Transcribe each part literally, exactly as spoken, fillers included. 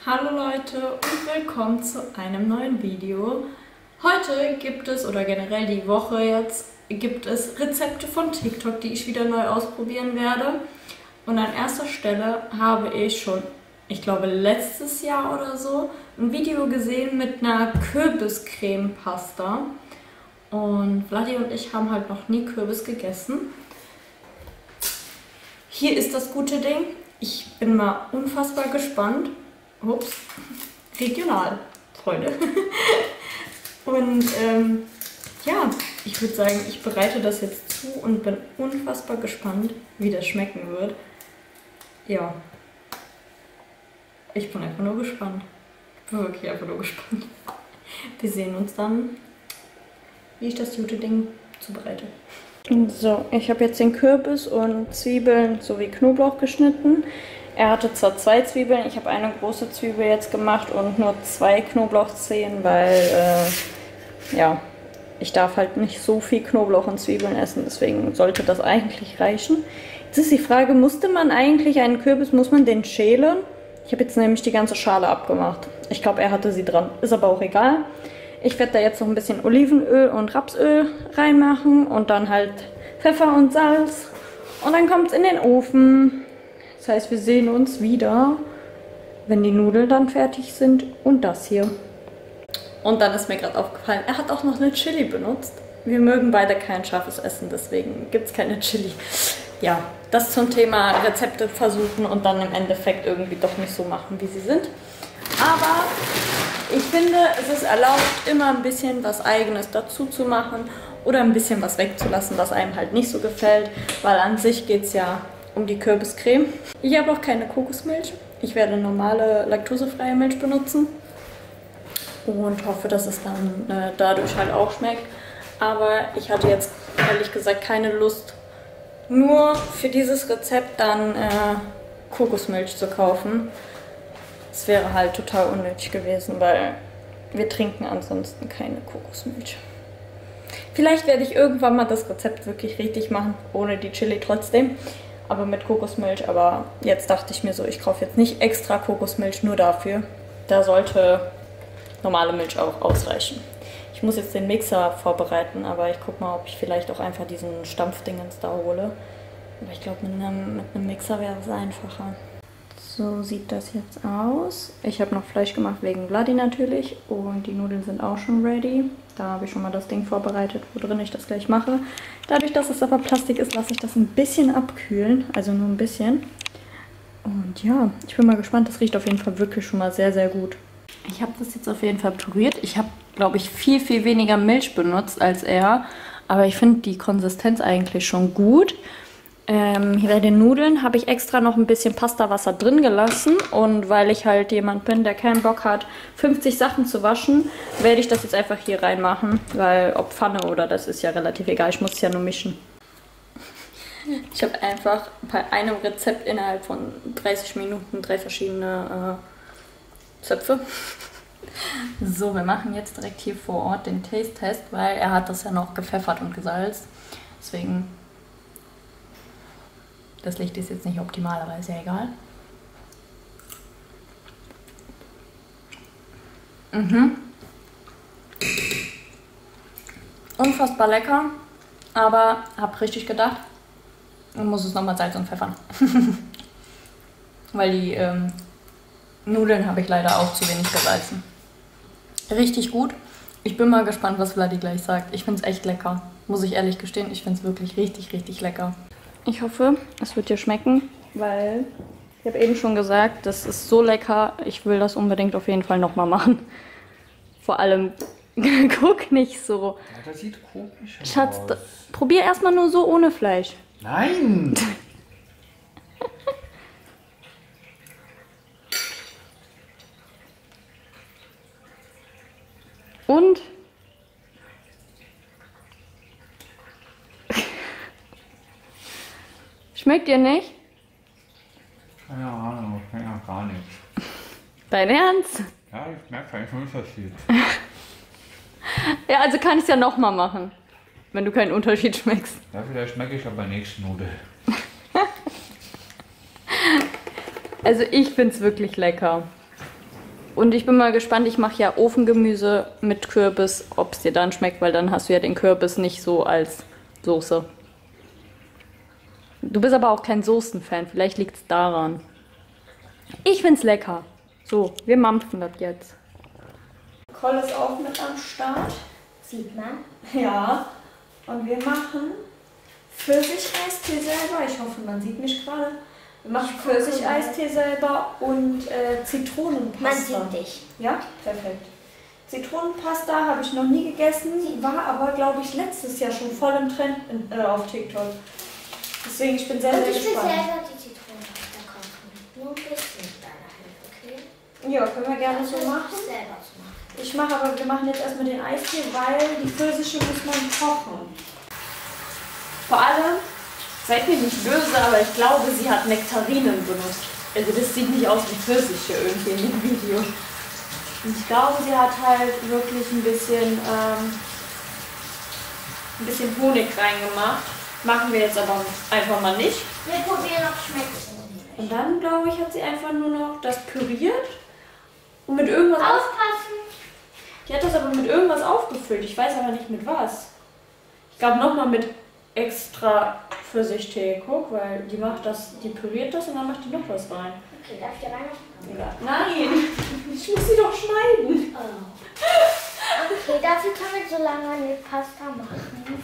Hallo Leute und willkommen zu einem neuen Video. Heute gibt es, oder generell die Woche jetzt, gibt es Rezepte von TikTok, die ich wieder neu ausprobieren werde. Und an erster Stelle habe ich schon, ich glaube letztes Jahr oder so, ein Video gesehen mit einer Kürbiscreme-Pasta. Und Vladi und ich haben halt noch nie Kürbis gegessen. Hier ist das gute Ding. Ich bin mal unfassbar gespannt. Ups, regional, Freunde. Und ähm, ja, ich würde sagen, ich bereite das jetzt zu und bin unfassbar gespannt, wie das schmecken wird. Ja, ich bin einfach nur gespannt. Ich bin wirklich einfach nur gespannt. Wir sehen uns dann, wie ich das gute Ding zubereite. So, ich habe jetzt den Kürbis und Zwiebeln sowie Knoblauch geschnitten. Er hatte zwar zwei Zwiebeln, ich habe eine große Zwiebel jetzt gemacht und nur zwei Knoblauchzehen, weil äh, ja, ich darf halt nicht so viel Knoblauch und Zwiebeln essen, deswegen sollte das eigentlich reichen. Jetzt ist die Frage, musste man eigentlich einen Kürbis, muss man den schälen? Ich habe jetzt nämlich die ganze Schale abgemacht. Ich glaube, er hatte sie dran, ist aber auch egal. Ich werde da jetzt noch ein bisschen Olivenöl und Rapsöl reinmachen und dann halt Pfeffer und Salz und dann kommt es in den Ofen. Das heißt, wir sehen uns wieder, wenn die Nudeln dann fertig sind und das hier. Und dann ist mir gerade aufgefallen, er hat auch noch eine Chili benutzt. Wir mögen beide kein scharfes Essen, deswegen gibt es keine Chili. Ja, das zum Thema Rezepte versuchen und dann im Endeffekt irgendwie doch nicht so machen, wie sie sind. Aber ich finde, es ist erlaubt, immer ein bisschen was Eigenes dazu zu machen oder ein bisschen was wegzulassen, was einem halt nicht so gefällt, weil an sich geht es ja um die Kürbiscreme. Ich habe auch keine Kokosmilch. Ich werde normale laktosefreie Milch benutzen und hoffe, dass es dann äh, dadurch halt auch schmeckt. Aber ich hatte jetzt ehrlich gesagt keine Lust, nur für dieses Rezept dann äh, Kokosmilch zu kaufen. Es wäre halt total unnötig gewesen, weil wir trinken ansonsten keine Kokosmilch. Vielleicht werde ich irgendwann mal das Rezept wirklich richtig machen, ohne die Chili trotzdem. Aber mit Kokosmilch, aber jetzt dachte ich mir so, ich kaufe jetzt nicht extra Kokosmilch nur dafür. Da sollte normale Milch auch ausreichen. Ich muss jetzt den Mixer vorbereiten, aber ich gucke mal, ob ich vielleicht auch einfach diesen Stampfdingens da hole. Aber ich glaube, mit einem, mit einem Mixer wäre es einfacher. So sieht das jetzt aus. Ich habe noch Fleisch gemacht wegen Vladi natürlich und die Nudeln sind auch schon ready. Da habe ich schon mal das Ding vorbereitet, wo drin ich das gleich mache. Dadurch, dass es aber Plastik ist, lasse ich das ein bisschen abkühlen, also nur ein bisschen. Und ja, ich bin mal gespannt. Das riecht auf jeden Fall wirklich schon mal sehr, sehr gut. Ich habe das jetzt auf jeden Fall püriert. Ich habe, glaube ich, viel, viel weniger Milch benutzt als er. Aber ich finde die Konsistenz eigentlich schon gut. Ähm, hier bei den Nudeln habe ich extra noch ein bisschen Pastawasser drin gelassen und weil ich halt jemand bin, der keinen Bock hat, fünfzig Sachen zu waschen, werde ich das jetzt einfach hier reinmachen, weil ob Pfanne oder das ist ja relativ egal, ich muss es ja nur mischen. Ich habe einfach bei einem Rezept innerhalb von dreißig Minuten drei verschiedene äh, Zöpfe. So, wir machen jetzt direkt hier vor Ort den Taste-Test, weil er hat das ja noch gepfeffert und gesalzt, deswegen... Das Licht ist jetzt nicht optimal, aber ist ja egal. Mhm. Unfassbar lecker, aber hab richtig gedacht, man muss es nochmal Salz und pfeffern. Weil die ähm, Nudeln habe ich leider auch zu wenig gesalzen. Richtig gut. Ich bin mal gespannt, was Vladi gleich sagt. Ich finde es echt lecker. Muss ich ehrlich gestehen, ich finde es wirklich richtig, richtig lecker. Ich hoffe, es wird dir schmecken, weil ich habe eben schon gesagt, das ist so lecker. Ich will das unbedingt auf jeden Fall nochmal machen. Vor allem, guck nicht so. Ja, das sieht komisch aus. Schatz, da, probier erstmal nur so ohne Fleisch. Nein! Und? Schmeckt dir nicht? Keine Ahnung, ich schmeckt ja gar nichts. Dein Ernst? Ja, ich merke keinen Unterschied. Ja, also kann ich es ja nochmal machen, wenn du keinen Unterschied schmeckst. Ja, vielleicht schmecke ich aber bei nächsten Nudel. Also ich finde es wirklich lecker. Und ich bin mal gespannt, ich mache ja Ofengemüse mit Kürbis, ob es dir dann schmeckt, weil dann hast du ja den Kürbis nicht so als Soße. Du bist aber auch kein Soßen-Fan, vielleicht liegt es daran. Ich find's lecker. So, wir mampfen das jetzt. Koll ist auch mit am Start. Sieht man. Ja. Und wir machen Pfirsicheistee selber. Ich hoffe, man sieht mich gerade. Wir machen Pfirsicheistee selber und äh, Zitronenpasta. Man sieht dich. Ja, perfekt. Zitronenpasta habe ich noch nie gegessen, war aber, glaube ich, letztes Jahr schon voll im Trend in, äh, auf TikTok. Deswegen, ich bin sehr, und sehr ich gespannt. will selber die Zitronenpasta kaufen. Nur ein bisschen mit deiner Hilfe, okay? Ja, können wir gerne so machen. Selber zu machen. Ich mache aber, wir machen jetzt erstmal den Eistee, weil die Pfirsiche muss man kochen. Vor allem, seid mir nicht böse, aber ich glaube, sie hat Nektarinen benutzt. Also das sieht nicht aus wie Pfirsiche irgendwie in dem Video. Und ich glaube, sie hat halt wirklich ein bisschen, ähm, ein bisschen Honig reingemacht. Machen wir jetzt aber einfach mal nicht. Wir probieren, ob es schmeckt. Und dann, glaube ich, hat sie einfach nur noch das püriert und mit irgendwas Aufpassen! Die hat das aber mit irgendwas aufgefüllt. Ich weiß aber nicht mit was. Ich glaube nochmal mit extra Pfirsichtee. Guck, weil die macht das, die püriert das und dann macht die noch was rein. Okay, darf ich da rein? Ja. Nein, ich muss sie doch schneiden. Oh. Okay, dafür können wir so lange eine Pasta machen.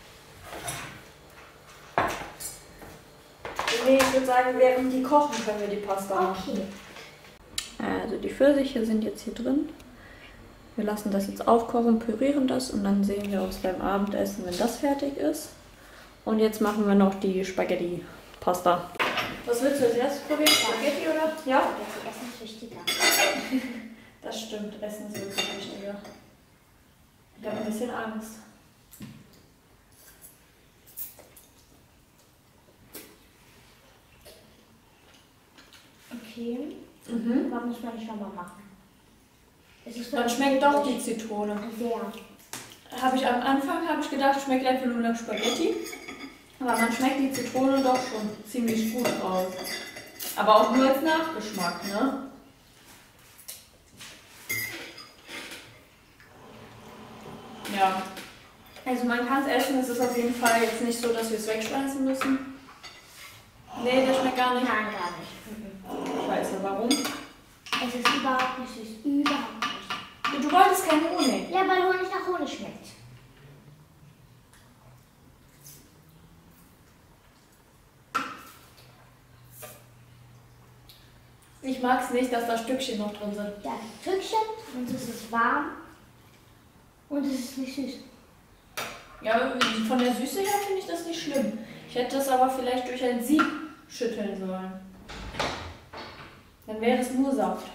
Nee, ich würde sagen, während die kochen, können wir die Pasta machen. Okay. Also die Pfirsiche sind jetzt hier drin. Wir lassen das jetzt aufkochen, pürieren das und dann sehen wir uns beim Abendessen, wenn das fertig ist. Und jetzt machen wir noch die Spaghetti-Pasta. Was willst du als erstes probieren? Spaghetti oder? Ja? Essen ist wichtiger. Das stimmt, Essen ist wirklich wichtiger. Ich habe ein bisschen Angst. Okay. Mhm. Aber muss man nicht nochmal machen. Es ist Dann schmeckt doch die Zitrone. Sehr. Habe ich am Anfang habe ich gedacht, es schmeckt einfach nur nach Spaghetti. Aber man schmeckt die Zitrone doch schon ziemlich gut raus. Aber auch nur als Nachgeschmack, ne? Ja. Also man kann es essen, es ist auf jeden Fall jetzt nicht so, dass wir es wegschmeißen müssen. Nee, der schmeckt gar nicht. Nein, gar nicht. Scheiße, warum? Es ist überhaupt nicht süß. Überhaupt nicht. Du wolltest keinen Honig. Ja, weil Honig nach Honig schmeckt. Ich mag es nicht, dass da Stückchen noch drin sind. Ja, Stückchen und es ist warm und es ist nicht süß. Ja, von der Süße her finde ich das nicht schlimm. Ich hätte das aber vielleicht durch ein Sieb schütteln sollen. Dann wäre es nur Saft.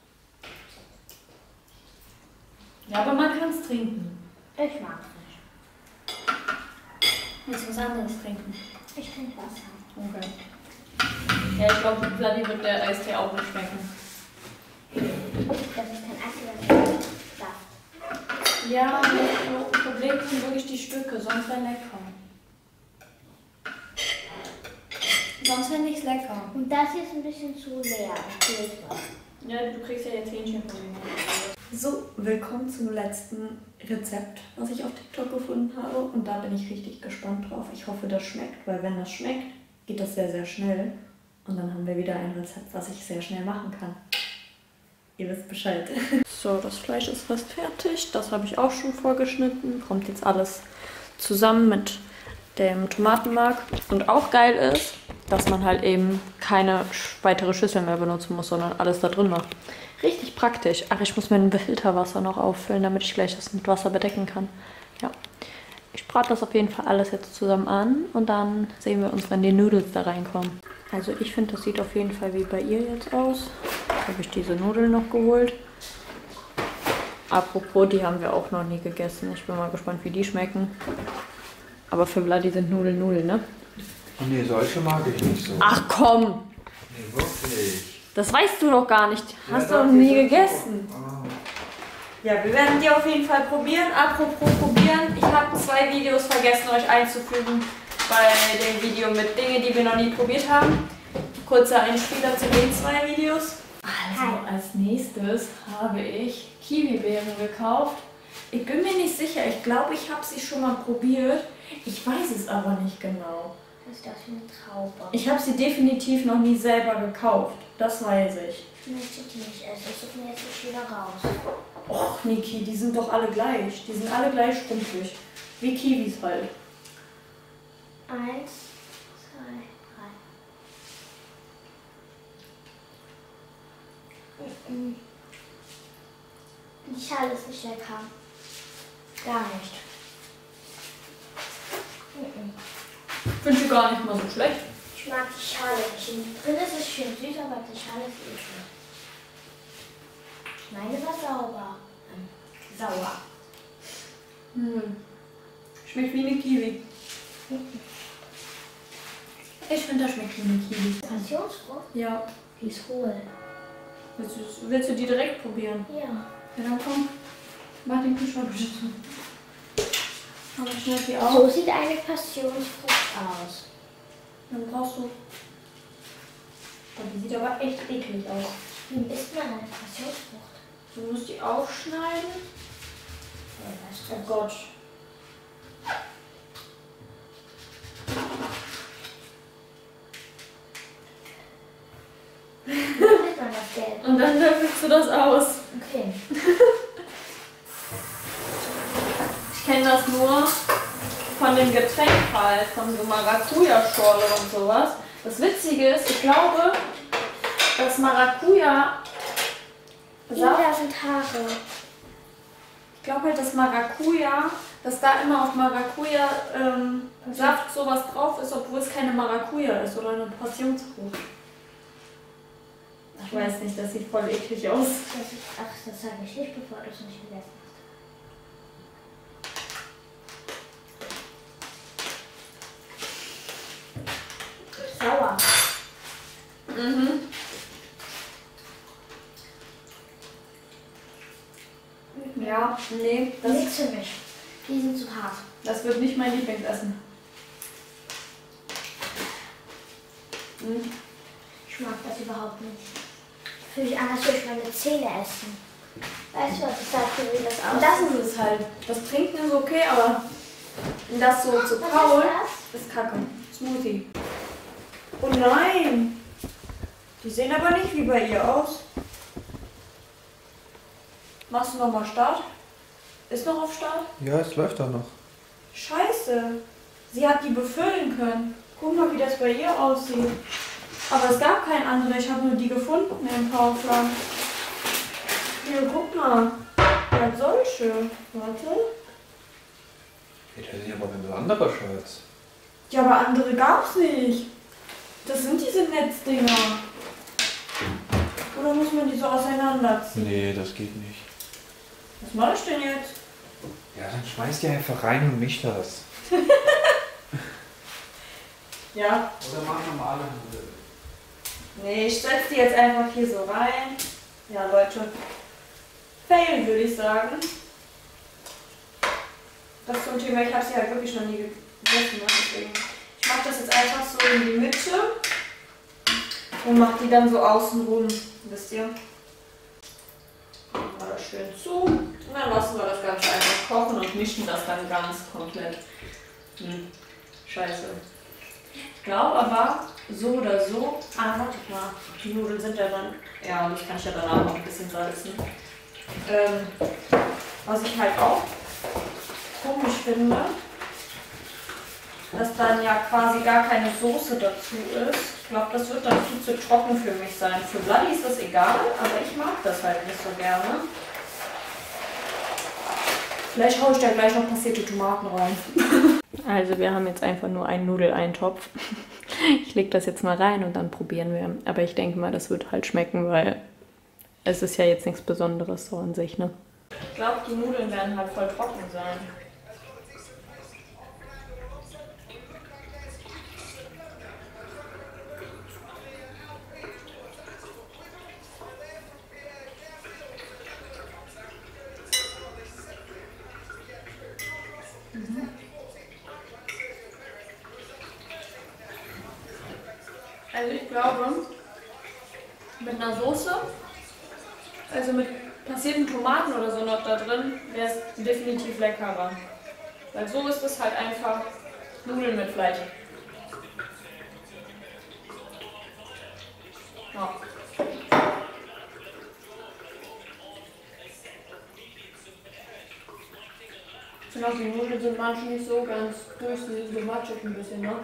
Ja, aber man kann es trinken. Ich mag es nicht. Willst du was anderes trinken? Ich trinke Wasser. Okay. Ja, ich glaube, mit Vladi wird der Eistee auch nicht schmecken. Das ist kein Eis, das ist Saft. Ja, das Problem sind wirklich die Stücke, sonst wäre lecker. Sonst fände ich es lecker. Und das hier ist ein bisschen zu leer. Fehlt was. Ja, du kriegst ja jetzt Hähnchen von mir. So, willkommen zum letzten Rezept, was ich auf TikTok gefunden habe. Und da bin ich richtig gespannt drauf. Ich hoffe, das schmeckt, weil wenn das schmeckt, geht das sehr, sehr schnell. Und dann haben wir wieder ein Rezept, was ich sehr schnell machen kann. Ihr wisst Bescheid. So, das Fleisch ist fast fertig. Das habe ich auch schon vorgeschnitten. Kommt jetzt alles zusammen mit dem Tomatenmark. Und auch geil ist, dass man halt eben keine weitere Schüssel mehr benutzen muss, sondern alles da drin macht. Richtig praktisch. Ach, ich muss mein Filterwasser noch auffüllen, damit ich gleich das mit Wasser bedecken kann. Ja. Ich brate das auf jeden Fall alles jetzt zusammen an und dann sehen wir uns, wenn die Nudeln da reinkommen. Also ich finde, das sieht auf jeden Fall wie bei ihr jetzt aus. Jetzt habe ich diese Nudeln noch geholt. Apropos, die haben wir auch noch nie gegessen. Ich bin mal gespannt, wie die schmecken. Aber für Vladi sind Nudeln Nudeln, ne? Nee, solche mag ich nicht so. Ach komm! Nee, wirklich. Das weißt du doch gar nicht. Hast Ja, du doch, noch nie die sind gegessen. so. Ah. Ja, wir werden die auf jeden Fall probieren. Apropos probieren. Ich habe zwei Videos vergessen, euch einzufügen bei dem Video mit Dingen, die wir noch nie probiert haben. Kurzer Einspieler zu den zwei Videos. Also als nächstes habe ich Kiwibeeren gekauft. Ich bin mir nicht sicher. Ich glaube, ich habe sie schon mal probiert. Ich weiß es aber nicht genau. Das ist das wie eine Traube. Ich habe sie definitiv noch nie selber gekauft. Das weiß ich. Ich möchte die nicht essen. Ich suche mir jetzt die Schüler raus. Och, Niki, die sind doch alle gleich. Die sind alle gleich schrumpelig. Wie Kiwis halt. Eins, zwei, drei. Mhm. Die Schale ist nicht lecker. Gar nicht. Mhm. Finde ich gar nicht mal so schlecht. Ich mag die Schale nicht. Und drin ist es schön süß, aber die Schale ist eklig. Meine war sauber. Ähm, sauer. Hm. Schmeckt wie eine Kiwi. Ich finde, das schmeckt wie eine Kiwi. Passionsfrucht? Ja. Die ist hohl. Willst du, willst du die direkt probieren? Ja. Ja, dann komm. Mach den Kühlschrank bitte zu. Aber schnell die auf. So sieht eine Passionsfrucht aus. Dann brauchst du. Oh, die sieht aber echt eklig aus. Wie isst man eine Passionsfrucht? Du musst die aufschneiden. Ja, was ist Oh das? Gott. Wie isst man das Gelb? Und dann löffelst du das aus. Okay. Ich kenne das nur von dem Getränk halt, von so Maracuja-Schorle und sowas. Das Witzige ist, ich glaube, dass Maracuja Ja, da sind Haare. Ich glaube halt, dass Maracuja, dass da immer auf Maracuja ähm, Saft sowas drauf ist, obwohl es keine Maracuja ist oder eine Passionsfrucht. Ich weiß nicht, das sieht voll eklig aus. Das ist, ach, das sage ich nicht, bevor du es nicht gegessen hast. Sauer. Mhm. Ja, nee, das, Nichts für mich. Die sind zu hart. das wird nicht mein Lieblingsessen. Mhm. Ich mag das überhaupt nicht. Fühle ich an, als würde ich meine Zähne essen. Weißt du, was ich sage, wie das Und aussieht? das ist es halt. Das Trinken ist okay, aber das so zu Was kauen ist ist kacke. Smoothie. Oh nein! Die sehen aber nicht wie bei ihr aus. Machst du nochmal Start? Ist noch auf Start? Ja, es läuft doch noch. Scheiße. Sie hat die befüllen können. Guck mal, wie das bei ihr aussieht. Aber es gab kein andere. Ich habe nur die gefunden im Kaufland. Hier, guck mal. Die hat solche. Warte. Hey, das ist aber ein besonderer Schatz. Ja, aber andere gab's nicht. Das sind diese Netzdinger. Oder muss man die so auseinanderziehen? Nee, das geht nicht. Was mache ich denn jetzt? Ja, dann schmeiß die einfach rein und misch das. Ja. Oder mach normale Nudeln. Nee, ich setze die jetzt einfach hier so rein. Ja, Leute. Fail, würde ich sagen. Das zum Thema, ich habe sie halt wirklich noch nie gegessen. Deswegen. Ich mache das jetzt einfach so in die Mitte und mache die dann so außen rum. Wisst ihr? Machen wir das schön zu. Und dann lassen wir das Ganze einfach kochen und mischen das dann ganz komplett. Hm. Scheiße. Ich glaube aber, so oder so. Ah, warte mal. Die Nudeln sind ja dann. Ja, das kann ich ja danach noch ein bisschen salzen. Ähm, was ich halt auch komisch finde, dass dann ja quasi gar keine Soße dazu ist. Ich glaube, das wird dann viel zu trocken für mich sein. Für Bloody ist das egal, aber ich mag das halt nicht so gerne. Vielleicht haue ich da gleich noch passierte Tomaten rein. Also wir haben jetzt einfach nur einen Nudeleintopf. Ich lege das jetzt mal rein und dann probieren wir. Aber ich denke mal, das wird halt schmecken, weil es ist ja jetzt nichts Besonderes so an sich, ne? Ich glaube, die Nudeln werden halt voll trocken sein. Mhm. Also ich glaube, mit einer Soße, also mit passierten Tomaten oder so noch da drin, wäre es definitiv leckerer. Weil so ist es halt einfach Nudeln mit Fleisch. Ja. Ich finde auch, die Nudeln sind manchmal nicht so ganz durch, sie sind so matschig ein bisschen, ne?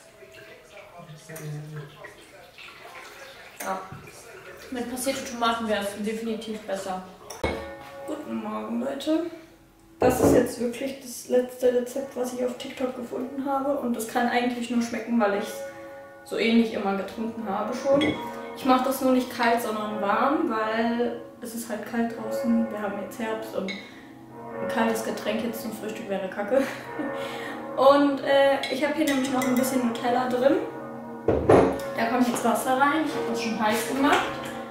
Ja. Mit passierten Tomaten wäre es definitiv besser. Guten Morgen, Leute. Das ist jetzt wirklich das letzte Rezept, was ich auf TikTok gefunden habe. Und das kann eigentlich nur schmecken, weil ich es so ähnlich immer getrunken habe schon. Ich mache das nur nicht kalt, sondern warm, weil es ist halt kalt draußen. Wir haben jetzt Herbst und ein kaltes Getränk jetzt zum Frühstück wäre kacke. Und äh, ich habe hier nämlich noch ein bisschen Nutella drin. Da kommt jetzt Wasser rein. Ich habe das schon heiß gemacht.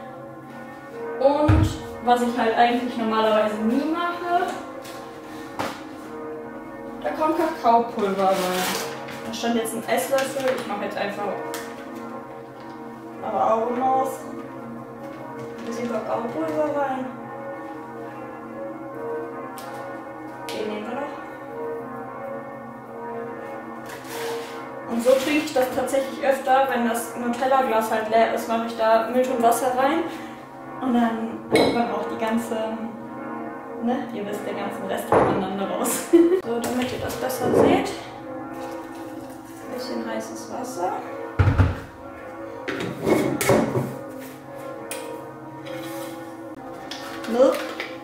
Und was ich halt eigentlich normalerweise nie mache, da kommt Kakaopulver rein. Da stand jetzt ein Esslöffel. Ich mache jetzt einfach aber Augenmaß. Ein bisschen Kakaopulver rein. Den nehmen wir noch. Und so trinke ich das tatsächlich öfter, wenn das Nutella-Glas halt leer ist, mache ich da Milch und Wasser rein. Und dann kommt man auch die ganze, ne, ihr wisst, den ganzen Rest voneinander raus. So, damit ihr das besser seht. Ein bisschen heißes Wasser. Milk.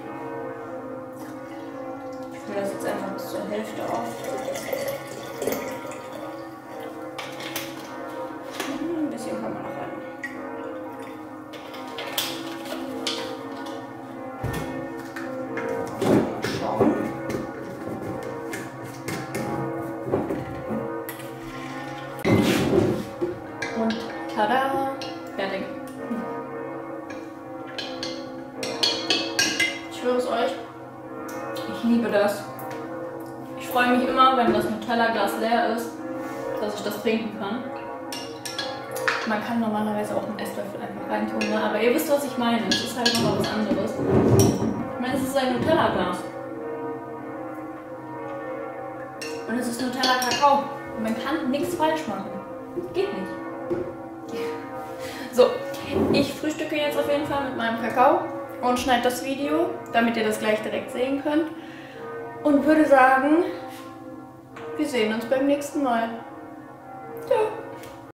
Ich fülle das jetzt einfach bis zur Hälfte auf. Ein bisschen kann man noch rein. Und tada! Fertig. Ich schwöre es euch, ich liebe das. Ich freue mich immer, wenn das Nutella-Glas leer ist, dass ich das trinken kann. Man kann normalerweise auch einen Esslöffel einfach reintun, ne? Aber ihr wisst, was ich meine. Es ist halt nochmal was anderes. Ich meine, es ist ein Nutella-Glas. Und es ist Nutella-Kakao. Und man kann nichts falsch machen. Geht nicht. So, ich frühstücke jetzt auf jeden Fall mit meinem Kakao und schneide das Video, damit ihr das gleich direkt sehen könnt. Und würde sagen, wir sehen uns beim nächsten Mal. Ciao.